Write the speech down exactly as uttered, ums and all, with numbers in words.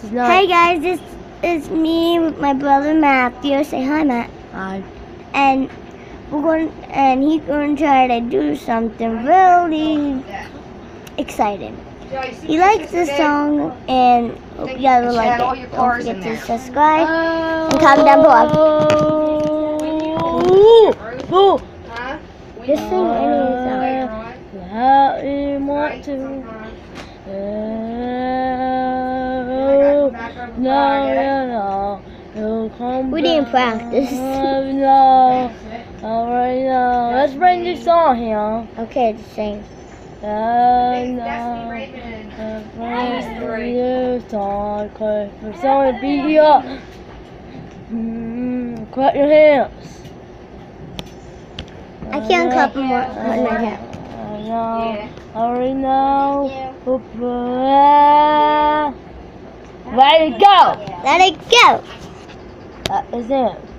He's not. Hey guys, this is me with my brother Matthew. Say hi, Matt. Hi. And we're going, and he's going to try to do something really exciting. He likes this song, and hope you guys will like it. Don't forget to subscribe and comment down below. Oh. Just sing any song. How you want to? No, no, no. You'll come We didn't back. practice. No. Alright, now let's bring this song here. Okay, just sing. And now, you start for someone to beat you up. Mm, clap your hands. I can't clap more on my hair. I know. I already know. Let it go. Let it go. That is it.